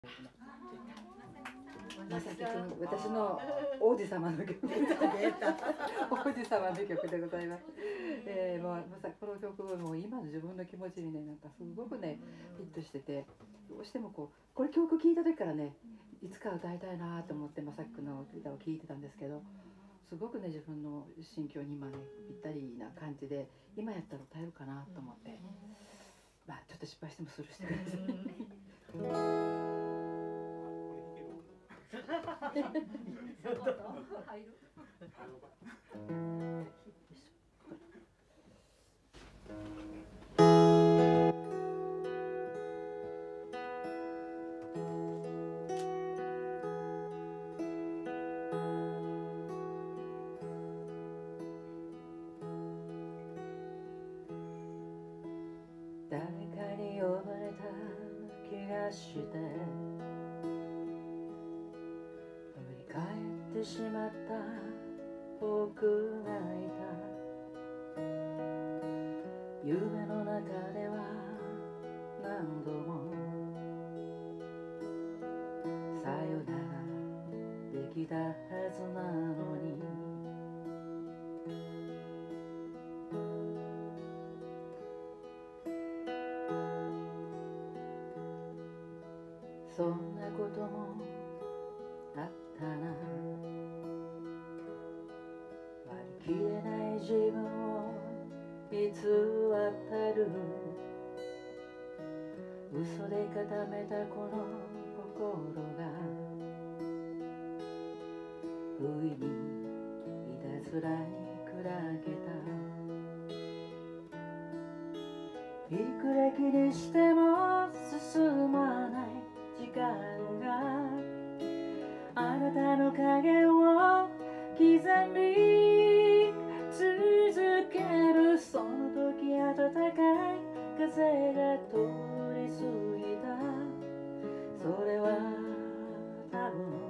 まさきくん、私の王子様の曲王子様の曲でございます。まさこの曲も今の自分の気持ちにね、なんかすごくねヒットしてて、どうしてもこれ曲聴いた時からね、いつか歌いたいなと思ってまさきくんの歌を聴いてたんですけど、すごくね自分の心境に今ねぴったりな感じで、今やったら歌えるかなと思って、まあちょっと失敗してもスルーしてください。誰かに呼ばれた気がして振り返ってしまった僕がいた。夢の中では何度もさよならできたはずなのに、そんなこともあったな。割り切れない自分を偽ってる、嘘で固めたこの心が不意にいたずらに砕けた。いくら気にしても進まない時間が、あなたの影を刻み続ける。その時暖かい風が通り過ぎた。それは多分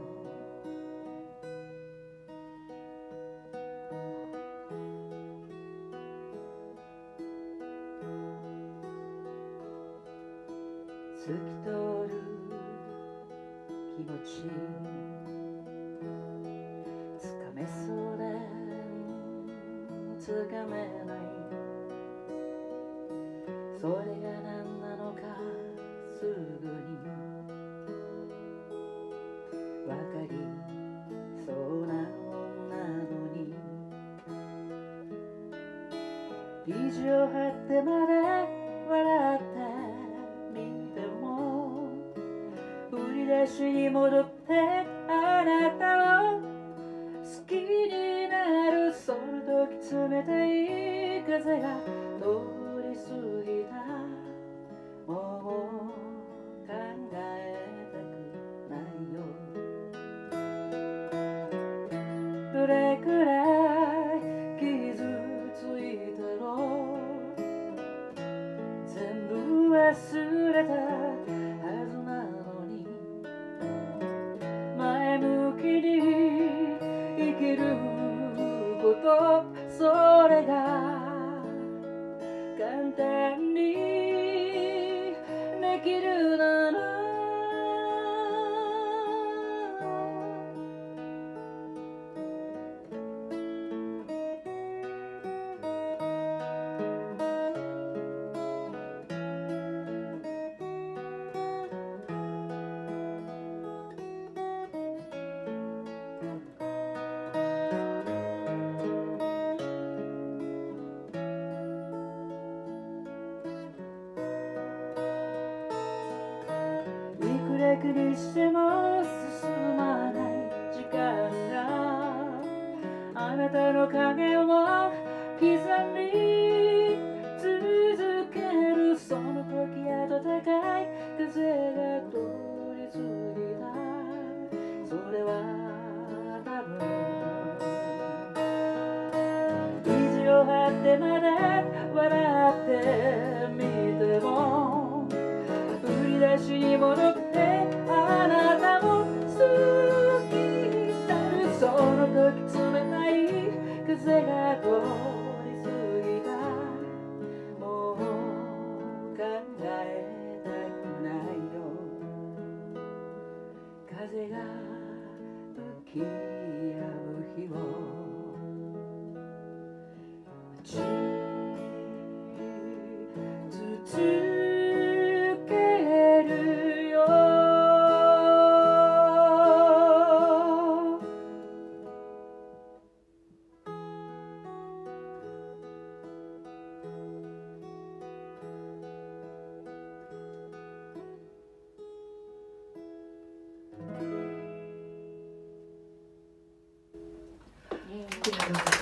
透き通る気持ち、つかめそうでつかめない。それが何なのかすぐにわかりそうな女のに、意地を張ってまで笑ってみても、振り出しに戻ってあなたを好きになる。その時冷たい風が通り過ぎた。もう考えたくないよ。どれくらい傷ついたろう、全部忘れたはずなのに、前向きに生きること、それが簡単にできるなら、楽にしても進まない時間が、あなたの影を刻み続ける。その時暖かい風が通り過ぎた。それは多分意地を張ってまで笑ってみても、振り出しに戻ってあなたも好きになる。その時冷たい風が通り過ぎた。もう考えたくないよ。 風が吹き止む日を待ち続けるよ。ありがとうございます。